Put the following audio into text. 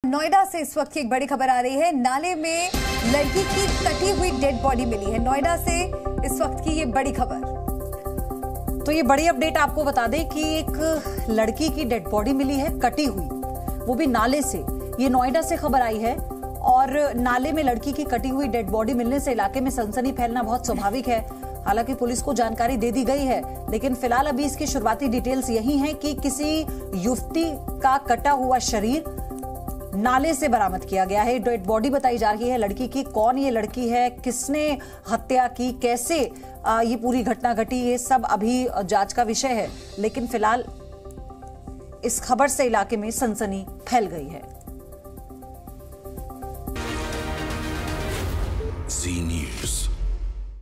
नोएडा से इस वक्त की एक बड़ी खबर आ रही है। नाले में लड़की की कटी हुई डेड बॉडी मिली है। नोएडा से इस वक्त की ये बड़ी खबर। तो ये बड़ी अपडेट आपको बता दें कि एक लड़की की डेड बॉडी मिली है कटी हुई, वो भी नाले से। ये नोएडा से खबर आई है और नाले में लड़की की कटी हुई डेड बॉडी मिलने से इलाके में सनसनी फैलना बहुत स्वाभाविक है। हालांकि पुलिस को जानकारी दे दी गई है, लेकिन फिलहाल अभी इसकी शुरुआती डिटेल्स यही हैं कि किसी युवती का कटा हुआ शरीर नाले से बरामद किया गया है। डेड बॉडी बताई जा रही है लड़की की। कौन ये लड़की है, किसने हत्या की, कैसे ये पूरी घटना घटी, ये सब अभी जांच का विषय है। लेकिन फिलहाल इस खबर से इलाके में सनसनी फैल गई है।